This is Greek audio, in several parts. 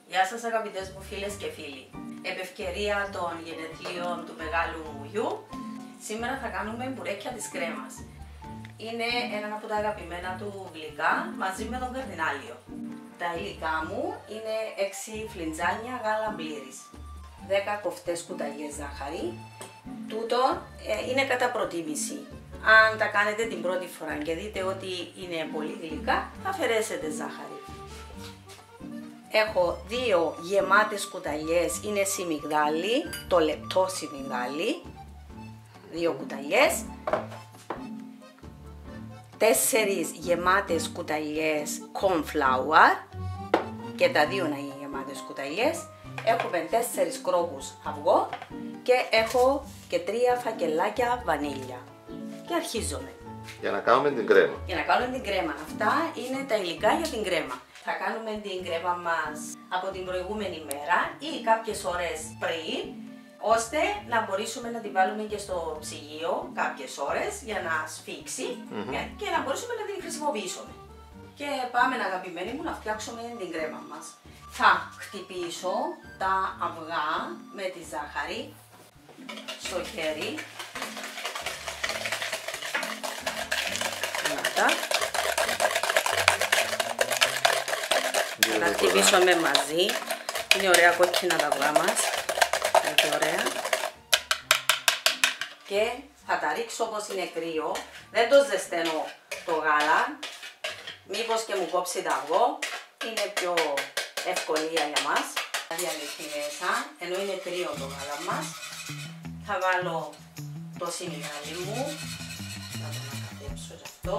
Γεια σας αγαπητές μου φίλες και φίλοι. Επ' ευκαιρία των γενεθλίων του μεγάλου μου γιου, σήμερα θα κάνουμε μπουρέκια της κρέμας. Είναι ένα από τα αγαπημένα του γλυκά μαζί με τον καρδινάλιο. Τα υλικά μου είναι 6 φλιντζάνια γάλα μπλήρης, 10 κοφτές κουταλιές ζάχαρη. Τούτο είναι κατά προτίμηση. Αν τα κάνετε την πρώτη φορά και δείτε ότι είναι πολύ γλυκά, θα αφαιρέσετε ζάχαρη. Έχω 2 γεμάτες κουταλιές, είναι σιμιγδάλι, το λεπτό σιμιγδάλι, 2 κουταλιές. 4 γεμάτες κουταλιές corn flour και τα 2 να είναι γεμάτες κουταλιές. Έχουμε 4 κρόκους αυγό και έχω και 3 φακελάκια βανίλια. Και αρχίζουμε. Για να κάνουμε την κρέμα. Για να κάνουμε την κρέμα. Αυτά είναι τα υλικά για την κρέμα. Θα κάνουμε την κρέμα μας από την προηγούμενη μέρα ή κάποιες ώρες πριν, ώστε να μπορέσουμε να την βάλουμε και στο ψυγείο κάποιες ώρες για να σφίξει και να μπορέσουμε να την χρησιμοποιήσουμε. Και πάμε αγαπημένοι μου να φτιάξουμε την κρέμα μας. Θα χτυπήσω τα αυγά με τη ζάχαρη στο χέρι. Θα τα χτυπήσουμε μαζί. Είναι ωραία κόκκινα τα αυγά μας. Είναι ωραία. Και θα τα ρίξω όπως είναι κρύο. Δεν το ζεσταίνω το γάλα. Μήπως και μου κόψει το αυγό. Είναι πιο ευκολία για μας. Θα διαλυθεί μέσα, ενώ είναι κρύο το γάλα μας. Θα βάλω το σιμιγδάλι μου. Θα το ανακατέψω γι' αυτό.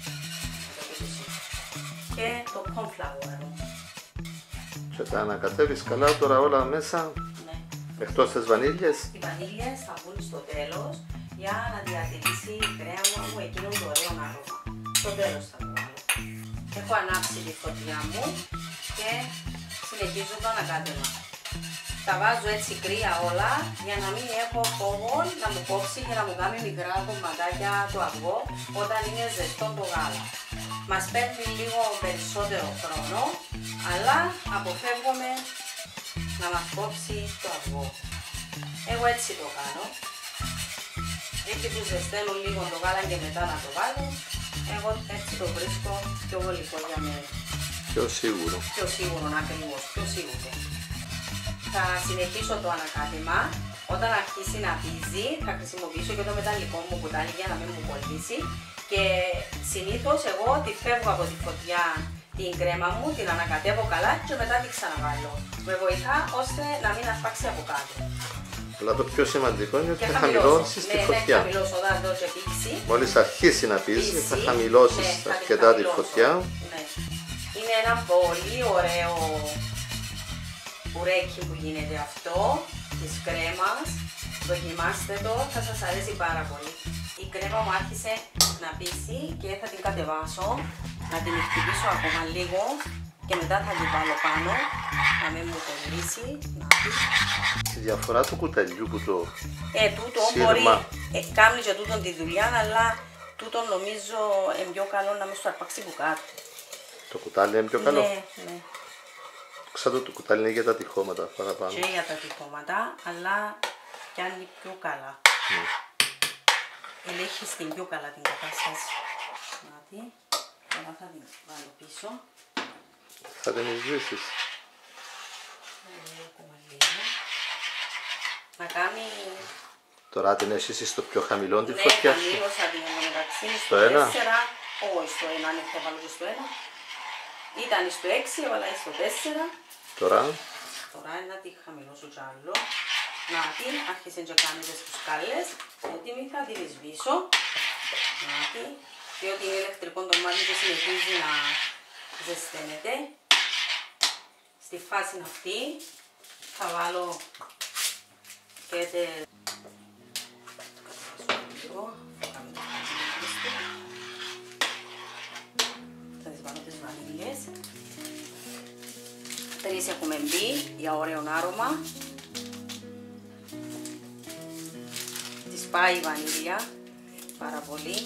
Και το corn flour. Και τα ανακατεύεις καλά τώρα όλα μέσα, Ναι. εκτός τις βανίλιες. Οι βανίλιες θα βγουν στο τέλος για να διατηρήσει η κρέμα μου εκείνο το ωραίο άρωμα. Στο τέλος θα το βάλω. Έχω ανάψει τη φωτιά μου και συνεχίζω το ανακάτεμα. Τα βάζω έτσι κρύα όλα για να μην έχω φόβο να μου κόψει και να μου κάνει μικρά κομματάκια το αυγό όταν είναι ζεστό το γάλα. Μας παίρνει λίγο περισσότερο χρόνο, αλλά αποφεύγουμε να μας κόψει το αυγό. Εγώ έτσι το κάνω. Εκεί που ζεσταίνω λίγο το γάλα και μετά να το βάλω, εγώ έτσι το βρίσκω πιο γλυκό για μένα. Πιο σίγουρο. Πιο σίγουρο ακριβώς, πιο σίγουρο. Θα συνεχίσω το ανακάτεμα. Όταν αρχίσει να πίζει, θα χρησιμοποιήσω και το μεταλλικό μου κουτάλι για να μην μου κολλήσει. Και συνήθως εγώ τη φεύγω από τη φωτιά την κρέμα μου, την ανακατεύω καλά και μετά την ξαναβάλω. Με βοηθά ώστε να μην ασπάξει από κάτω. Αλλά το πιο σημαντικό είναι ότι θα χαμηλώσεις τη φωτιά. Ναι, χαμηλώσω όταν δω και πήξει. Μόλις αρχίσει να πίζει, θα χαμηλώσεις αρκετά τη φωτιά. Ναι. Είναι ένα πολύ ωραίο μπουρέκι που γίνεται αυτό, της κρέμας. Δοκιμάστε το, θα σας αρέσει πάρα πολύ. Η κρέμα μου άρχισε να πίσει και θα την κατεβάσω, να την χτυπήσω ακόμα λίγο και μετά θα την βάλω πάνω, να μην μου κολλήσει. Η διαφορά του κουταλιού που το τούτο σύρμα μπορεί, κάνει και τούτον τη δουλειά, αλλά τούτο νομίζω είναι πιο καλό να μην σου αρπάξει που κάτω. Το κουτάλι είναι πιο καλό. Ναι, ναι. Ξέρω το κουτάλι είναι για τα τυχώματα παραπάνω. Και για τα τυχώματα, αλλά πιάνει πιο καλά. Ελέγχει την πιο καλά την κατάσταση. Τώρα θα την βάλω πίσω. Θα την σβήσεις. Να κάνει... Τώρα την έχεις στο πιο χαμηλό τη Ναι, φωτιά σου. χαμήλωσα την μεταξύ Στο 1. 4, όχι στο 1, αν θα βάλω στο 1. Ήταν στο 6, έβαλα στο 4. Τώρα. Τώρα να τη χαμηλώσω κι άλλο. Να την άρχισε και κάνει τις σκάλες. Έτοιμη θα την σβήσω. Να την. Διότι είναι ηλεκτρικό το μάτι και συνεχίζει να ζεσταίνεται. Στη φάση αυτή θα βάλω και θα τις βάλω τις βανίλιες. 3 έχουμε μπει για ωραίο άρωμα. Της πάει η βανίλια πάρα πολύ.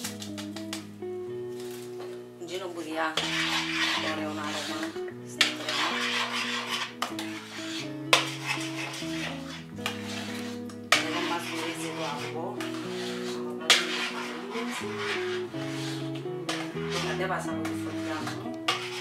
Γίνω μπουδιά ωραίο άρωμα στην κρέμα. ανέβασα από τη φωτιά μου.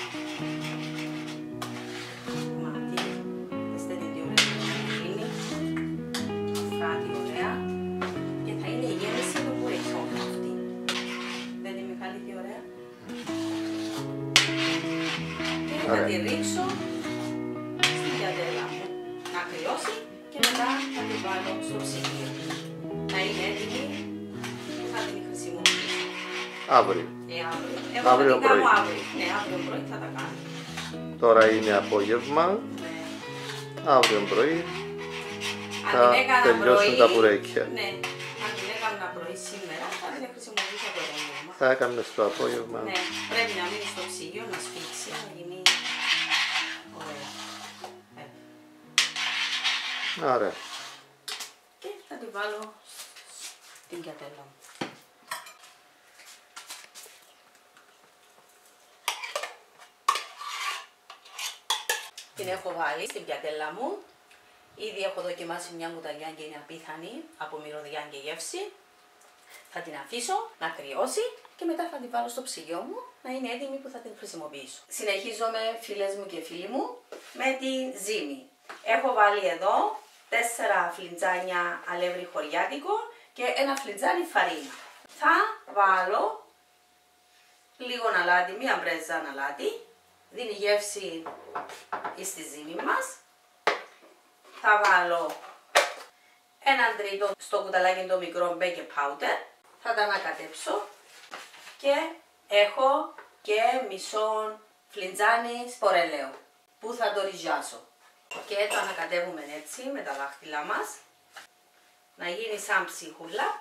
Μάτι, δέστε τι ωραία θα γίνει. Αφράτη ωραία. Και θα είναι η γέμιση του μπουρεκιού αυτή. Δεν είναι Μιχάλη τι ωραία. Και θα τη ρίξω στην πιατέλα μου να κρυώσει και μετά θα την βάλω στο ψυγείο. Να είναι έτοιμη και θα την χρησιμοποιήσω. Αύριο. Αύριο πρωί. Ναι, αύριο πρωί θα τα κάνω. Τώρα είναι απόγευμα. Ναι. Αύριο πρωί Αν θα την έκανα τελειώσουν πρωί, τα μπουρέκια. Ναι, αν την έκανα πρωί σήμερα θα την χρησιμοποιήσω το ρεύμα. Θα έκαμε στο απόγευμα. Ναι, πρέπει να μείνει στο ψυγείο, να σφίξει, να γίνει ωραία. Ωραία. Και θα την βάλω στην πιατέλα μου. Την έχω βάλει στην πιατέλα μου. Ήδη έχω δοκιμάσει μια κουταλιά και είναι απίθανη από μυρωδιά και γεύση. Θα την αφήσω να κρυώσει και μετά θα την βάλω στο ψυγείο μου να είναι έτοιμη που θα την χρησιμοποιήσω. Συνεχίζομαι φίλες μου και φίλοι μου με την ζύμη. Έχω βάλει εδώ 4 φλιτζάνια αλεύρι χωριάτικο και ένα φλιτζάνι φαρίνα. Θα βάλω λίγο αλάτι, μία μπρέζα αλάτι. Δίνει γεύση στη ζύμη μας. Θα βάλω 1/3 στο κουταλάκι το μικρό baking powder. Θα τα ανακατέψω και έχω και μισό φλιτζάνι σπορελαίο που θα το ριζιάσω. Και το ανακατεύουμε έτσι με τα δάχτυλα μας να γίνει σαν ψίχουλα.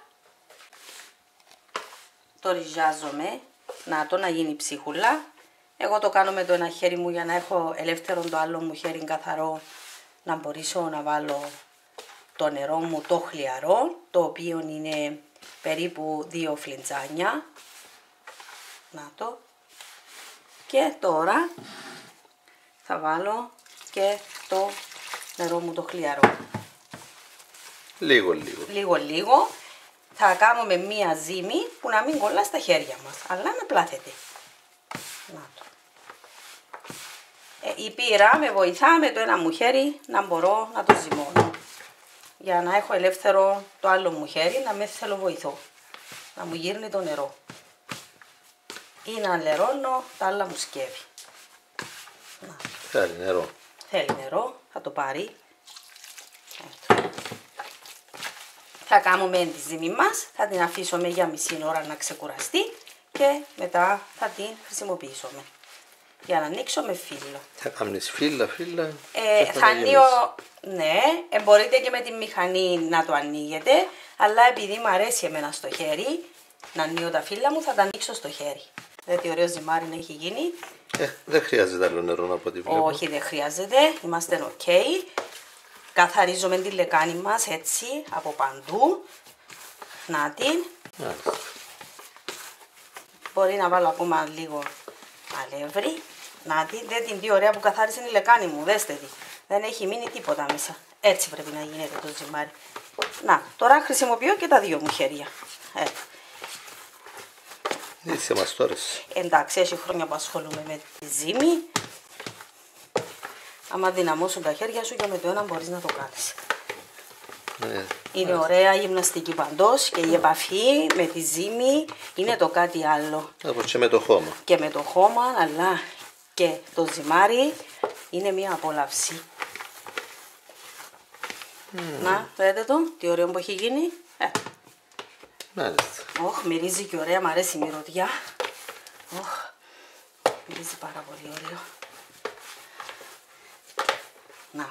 Το ριζιάζομαι να γίνει ψίχουλα. Εγώ το κάνω με το ένα χέρι μου για να έχω ελεύθερο το άλλο μου χέρι καθαρό, να μπορέσω να βάλω το νερό μου το χλιαρό, το οποίο είναι περίπου 2 φλιτζάνια. Να το. Και τώρα θα βάλω και το νερό μου το χλιαρό. Λίγο. Θα κάνουμε μία ζύμη που να μην κολλά στα χέρια μας, αλλά να πλάθεται. Να το. Η πύρα με βοηθά με το ένα μου χέρι να μπορώ να το ζυμώνω. Για να έχω ελεύθερο το άλλο μου χέρι, να μην θέλω βοηθό. Να μου γύρνει το νερό. Ή να λερώνω τα άλλα μου σκεύη. Θέλει νερό. Θέλει νερό, θα το πάρει. Θα κάνουμε τη ζύμη μας, θα την αφήσουμε για μισή ώρα να ξεκουραστεί και μετά θα την χρησιμοποιήσουμε. Για να ανοίξω με φύλλο. Θα κάνεις φύλλα. Θα ανοίγω, ναι, μπορείτε και με τη μηχανή να το ανοίγετε, αλλά επειδή μου αρέσει εμένα στο χέρι να ανοίγω τα φύλλα μου, θα τα ανοίξω στο χέρι. Δηλαδή ωραίο ζυμάρι να έχει γίνει. Δεν χρειάζεται άλλο νερό από ό,τι βλέπω. Όχι, δεν χρειάζεται, είμαστε ok. Καθαρίζουμε τη λεκάνη μας έτσι από παντού. Να την. Μπορεί να βάλω ακόμα λίγο αλεύρι. Να την, δεν την τι ωραία που καθάρισε η λεκάνη μου, δέστε τη. Δεν έχει μείνει τίποτα μέσα. Έτσι πρέπει να γίνεται το ζυμάρι. Να, τώρα χρησιμοποιώ και τα δύο μου χέρια. Είσαι μας τώρα. Εντάξει, έχει χρόνια που ασχολούμαι με τη ζύμη. Άμα δυναμώσουν τα χέρια σου και με το ένα μπορείς να το κάνεις. Είναι ωραία η γυμναστική παντός και η επαφή με τη ζύμη είναι το κάτι άλλο. Όπως και με το χώμα. Και με το χώμα, αλλά και το ζυμάρι είναι μια απόλαυση. Να, δείτε το, τι ωραίο που έχει γίνει. Μάλιστα. Μυρίζει και ωραία, μου αρέσει η μυρωδιά. Μυρίζει πάρα πολύ ωραίο. Να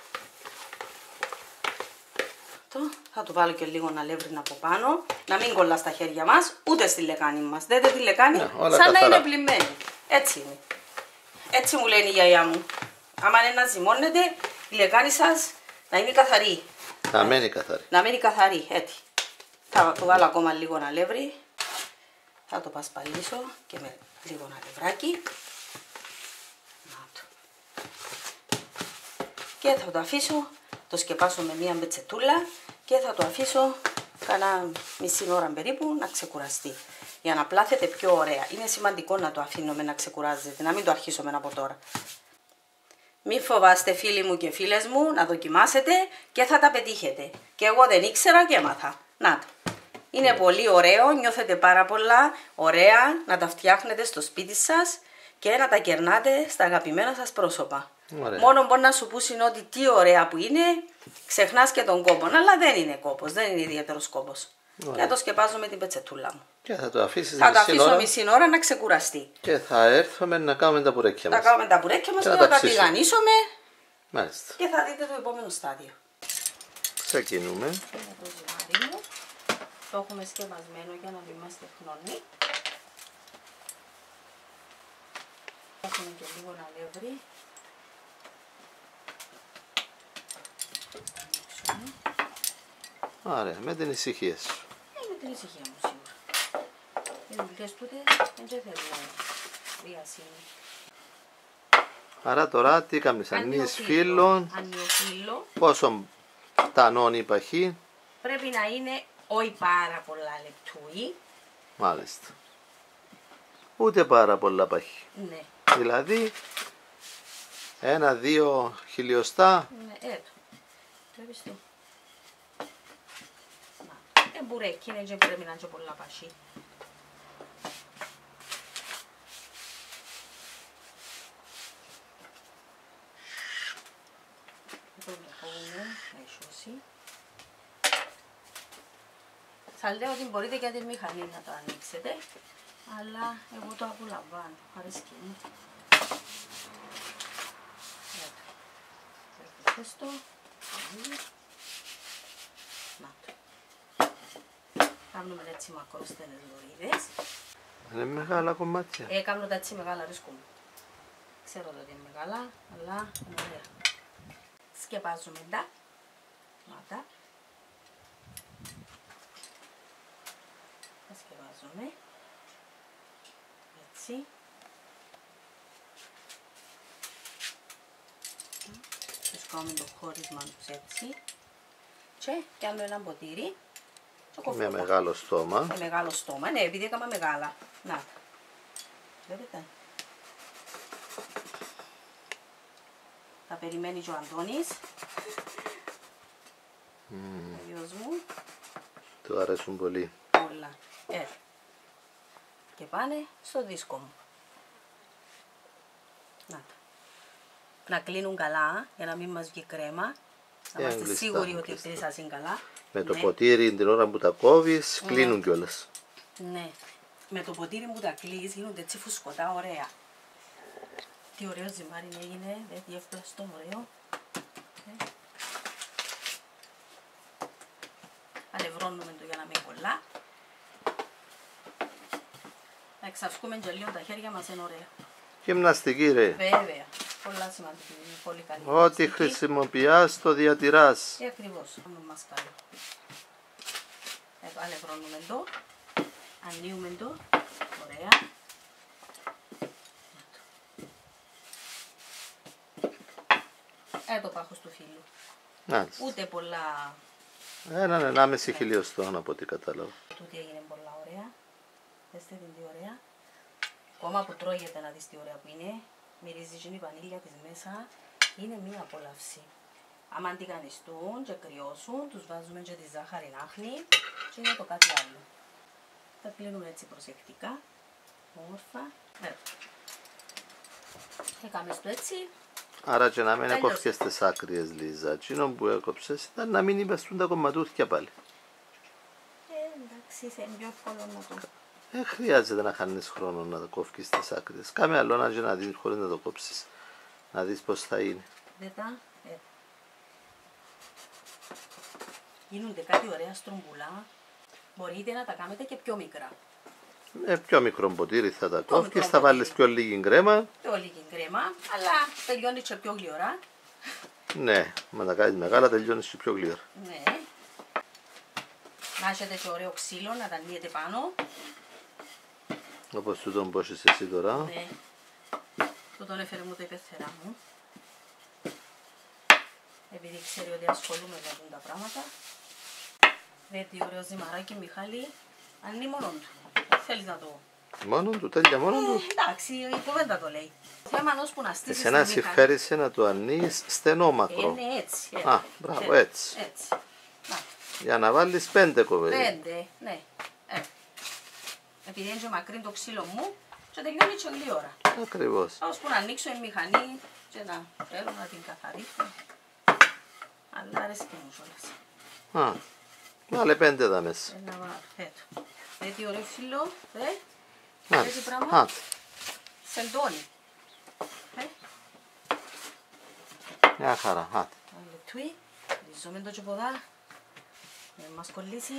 το. Θα του βάλω και λίγο αλεύρι από πάνω. Να μην κολλά στα χέρια μας, ούτε στη λεκάνη μας. Δείτε τη λεκάνη, σαν να είναι πλημμένη. Έτσι είναι. Έτσι μου λένε η γιαγιά μου. Άμα είναι να ζυμώνετε, η λεκάνη σας να είναι καθαρή. Να μένει καθαρή. Να μένει καθαρή, έτσι. Θα του βάλω ακόμα λίγο αλεύρι. Θα το πασπαλίσω και με λίγο αλευράκι. Και θα το αφήσω, το σκεπάσω με μία μπετσετούλα και θα το αφήσω κάνα μισή ώρα περίπου να ξεκουραστεί. για να πλάθετε πιο ωραία. Είναι σημαντικό να το αφήνουμε να ξεκουράζεται, να μην το αρχίσουμε από τώρα. Μη φοβάστε φίλοι μου και φίλες μου να δοκιμάσετε και θα τα πετύχετε. Και εγώ δεν ήξερα και έμαθα. Να το. Είναι πολύ ωραίο, νιώθετε πάρα πολλά ωραία να τα φτιάχνετε στο σπίτι σας και να τα κερνάτε στα αγαπημένα σας πρόσωπα. Ωραία. Μόνο μπορεί να σου πούσει ότι τι ωραία που είναι, ξεχνάς και τον κόπο, αλλά δεν είναι κόπος, δεν είναι ιδιαίτερος κόπος. Και το σκεπάζω με την πετσετούλα μου. Και θα το αφήσεις θα το αφήσω μισή ώρα να ξεκουραστεί. Και θα έρθουμε να κάνουμε τα πουρέκια μας. Θα κάνουμε τα πουρέκια μας και θα τα τηγανίσουμε. Μάλιστα. Και θα δείτε το επόμενο στάδιο. Ξεκινούμε. Το ζυμάρι μου. Το έχουμε σκεπασμένο για να μην μας τεχνώνει. Έχουμε και λίγο αλεύρι. Ωραία, με την ησυχία σου. Με την ησυχία μου σίγουρα. Οι δουλειές τούτες δεν θέλουν βιασύνη. Άρα τώρα τι κάνεις, ανοίγεις φύλλο. Πόσο φτανών η παχύ. Πρέπει να είναι όχι πάρα πολλά λεπτούι. Μάλιστα. Ούτε πάρα πολλά παχύ. Ναι. Δηλαδή 1-2 χιλιοστά. Ναι, έτω. Βλέπεις το. Μπουρέκι είναι και πρέπει να είναι και πολλά παχύ. Σας λέω ότι μπορείτε και τη μηχανή να το ανοίξετε, αλλά εγώ το απολαμβάνω, αρέσκει μου. Το. Να το. Κάνουμε έτσι μακρόστενες λωρίδες. Είναι μεγάλα κομμάτια. Κάνω τα έτσι μεγάλα αρέσκουν. Ξέρω ότι είναι μεγάλα, αλλά είναι ωραία. Σκεπάζουμε τα. Μάτα. Τα σκεπάζουμε. Έτσι. Τους κάνουμε το χώρισμα τους έτσι. Και κάνω ένα ποτήρι. Με μεγάλο στόμα. Με μεγάλο στόμα, ναι, επειδή έκανα μεγάλα. Να. Βλέπετε. Θα περιμένει και ο Αντώνης. Ο γιος μου. Του αρέσουν πολύ. Όλα. Και πάνε στο δίσκο μου. Να τα. Να κλείνουν καλά, για να μην μας βγει κρέμα. Να είμαστε σίγουροι ότι κλείσασαν καλά. Με το ποτήρι την ώρα που τα κόβεις, κλείνουν κιόλας. Ναι. Με το ποτήρι που τα κλείς γίνονται έτσι φουσκωτά ωραία. Τι ωραίο ζυμάρι έγινε, τι εύπλαστο, ωραίο. Αλευρώνουμε το για να μην κολλά. Να εξασκούμε και λίγο τα χέρια μας, είναι ωραία. Γυμναστική ρε. Βέβαια. Πολλά σημαντική, πολύ καλή. Ό,τι χρησιμοποιάς το διατηράς. Ακριβώς, κάνουμε μασκάλι. Αλευρώνουμε το, ανοίγουμε το, ωραία. Το πάχος του φύλλου. Ούτε πολλά... 1,5 χιλιοστό από ό,τι κατάλαβα. Τούτη έγινε πολλά ωραία. Δέστε την τι ωραία. Ακόμα που τρώγεται να δεις τι ωραία που είναι. Μυρίζει και η βανίλια της μέσα. Είναι μία απόλαυση. Άμα τηγανιστούν και κρυώσουν, τους βάζουμε και τη ζάχαρη άχνη και είναι το κάτι άλλο. Τα κλείνουμε έτσι προσεκτικά. Όμορφα. Έκαμε το έτσι. Άρα και να μην έκοψες τις άκριες, Λίζα. Εκείνο που έκοψες ήταν να μην υπεστούν τα κομματούθια πάλι. Εντάξει, είναι πιο εύκολο να το... Δεν χρειάζεται να χάνεις χρόνο να το κόφεις τις άκρες. Κάμε άλλο να να δεις χωρίς να το κόψεις. Να δεις πώς θα είναι. Δέτα. Γίνονται κάτι ωραία στρομπουλά. Μπορείτε να τα κάνετε και πιο μικρά. Με πιο μικρό ποτήρι θα τα κόφεις, θα βάλεις πιο λίγη κρέμα. Πιο λίγη κρέμα, αλλά τελειώνει και πιο γλυωρά. Ναι, μα τα κάνεις μεγάλα τελειώνεις και πιο γλυωρά. Ναι. Να έχετε και ωραίο ξύλο να τα λύετε πάνω. Όπως του τον πόσες εσύ τώρα. Ναι. Το τον έφερε μου το υπεθερά μου. Επειδή ξέρει ότι ασχολούμαι με αυτά τα πράγματα. Δείτε ωραίο ζυμαράκι Μιχάλη, αν είναι μόνο του. Θέλεις να το... Μόνο του, τέλεια, μόνο του. Εντάξει, η κουβέντα το λέει. Το θέμα είναι ώσπου να στήσεις Εσένα τη μηχανή. συμφέρει να το ανοίγεις στενόμακρο. Είναι έτσι. Α, μπράβο, έτσι. Έτσι. Να, Για να βάλεις 5 κοβέρι. 5, ναι. Επειδή είναι και μακρύ το ξύλο μου, και τελειώνει και όλη ώρα. Ακριβώς. Ώσπου να ανοίξω η μηχανή και να θέλω να την καθαρίσω. Αλλά αρέσει και μου κιόλας. Α, βάλε 5 εδώ μέσα. Ένα βαρθέτο. Τι ωραίο φύλλο, Μάλιστα. έτσι πράγμα. Άντε. Σεντόνι. Μια χαρά, άντε. Άλλο τουί, ριζούμε το τσοποδά, να μας κολλήσει.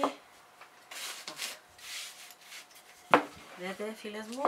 Δείτε φίλες μου,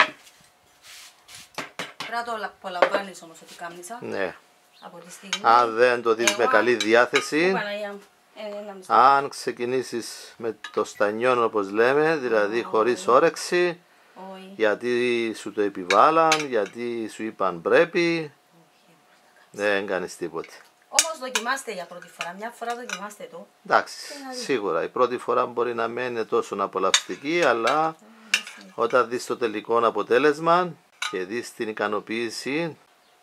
πρέπει να το απολαμβάνεις όμως ότι κάμνησα Ναι. από τη στιγμή. Αν δεν το δεις με καλή διάθεση, Παναγία μου, ένα μισό. αν ξεκινήσεις με το στανιόν όπως λέμε, δηλαδή χωρίς όρεξη, Όχι. γιατί σου το επιβάλλαν, γιατί σου είπαν πρέπει, δεν κάνεις τίποτε. Όμως δοκιμάστε για πρώτη φορά, μια φορά δοκιμάστε το. Εντάξει, σίγουρα η πρώτη φορά μπορεί να μην είναι τόσο απολαυστική, αλλά όταν δεις το τελικό αποτέλεσμα και δεις την ικανοποίηση,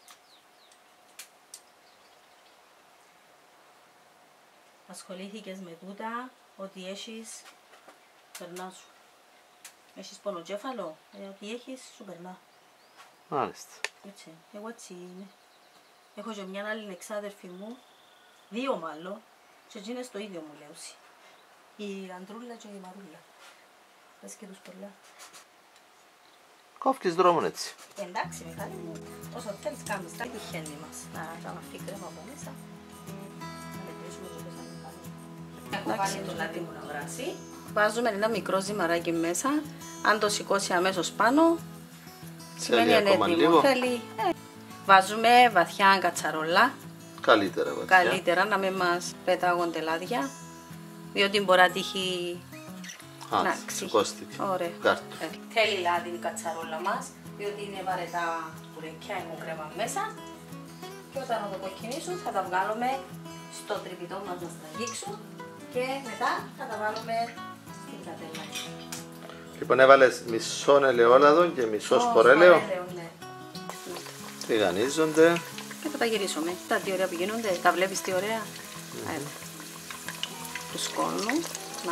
Ασχολήθηκες με τούτα, ότι έχεις, περνά σου. Έχεις πονοκέφαλο, ότι έχεις, σου περνά. μάλιστα. Έτσι, εγώ έτσι είμαι. Έχω και μια άλλη εξάδερφη μου, 2 μάλλον, και εκείνες το ίδιο μου λέω. Η Αντρούλα και η Μαρούλα. Πες και τους πολλά. Κόφκεις δρόμον έτσι. Εντάξει, Μιχάλη μου, όσο θέλεις κάνεις, τα τυχαίνει μας. Να κάνω αυτή κρέμα από μέσα. Να μετρήσουμε και πες αν Μιχάλη. Έχω βάλει το λάδι μου να βράσει. Βάζουμε ένα μικρό ζυμαράκι μέσα. Αν το σηκώσει αμέσως πάνω, σημαίνει είναι ακόμα έτοιμο. λίγο. Θέλει. Βάζουμε βαθιά κατσαρόλα. Καλύτερα βαθιά. Καλύτερα να μην μας πετάγονται λάδια. Διότι μπορεί να τύχει Α, να ξύχει. σηκώστηκε. Ωραία. Κάρτο. Θέλει λάδι η κατσαρόλα μας, διότι είναι βαρετά κουρεκιά η κρέμα μέσα. Και όταν θα το κοκκινήσουν θα τα βγάλουμε στο τρυπητό μας να στραγγίξουν και μετά θα τα βάλουμε στην κατέλα. Λοιπόν, έβαλες μισό ελαιόλαδο και μισό σπορέλαιο. Ναι. Τηγανίζονται. Και θα τα γυρίσουμε. Τα τι ωραία που γίνονται, τα βλέπεις τι ωραία. Του σκόνου. Να.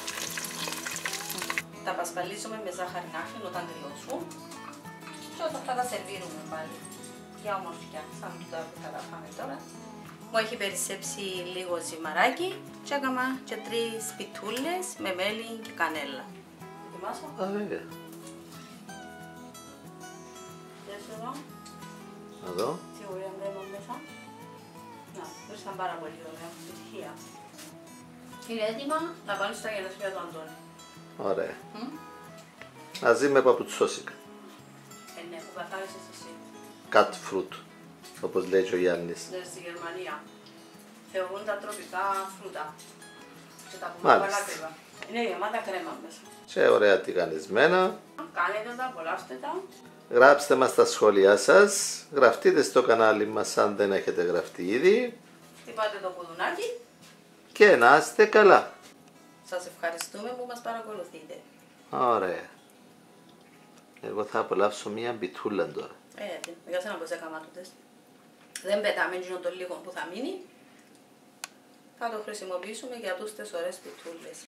Τα πασπαλίζουμε με ζάχαρη νάφλη όταν τελειώσουν. Και όταν θα τα σερβίρουμε πάλι. Για ομορφιά, σαν τούτα που θα τα φάμε τώρα. Μου έχει περισσέψει λίγο ζυμαράκι και έκανα και 3 πιτούλες με μέλι και κανέλα. Ετοιμάσω. Α, βέβαια. Δες εδώ. Να δω. Τι ωραία μπαίνω μέσα. Να, ήρθαν πάρα πολύ ωραία. Επιτυχία. Είναι έτοιμα να πάνε στα γενέθλια του Αντώνη. Ωραία. Μαζί με παπουτσόσικα. Ναι, που καθάρισες εσύ. Cut fruit, όπως λέει και ο Γιάννης. Ναι, στη Γερμανία. Θεωρούν τα τροπικά φρούτα. Και τα πούμε Μάλιστα. καλά κρύβα. Είναι γεμάτα κρέμα μέσα. Και ωραία τηγανισμένα. Κάνετε τα, απολαύστε τα. Γράψτε μας τα σχόλιά σας. Γραφτείτε στο κανάλι μας αν δεν έχετε γραφτεί ήδη. Χτυπάτε το κουδουνάκι. Και να είστε καλά. Σας ευχαριστούμε που μας παρακολουθείτε. Ωραία. Εγώ θα απολαύσω μία μπιτούλα τώρα. Για σένα πως έκανα τούτες. Δεν πετάμε εκείνο το λίγο που θα μείνει. Θα το χρησιμοποιήσουμε για τούστες ωραίες πιτούλες.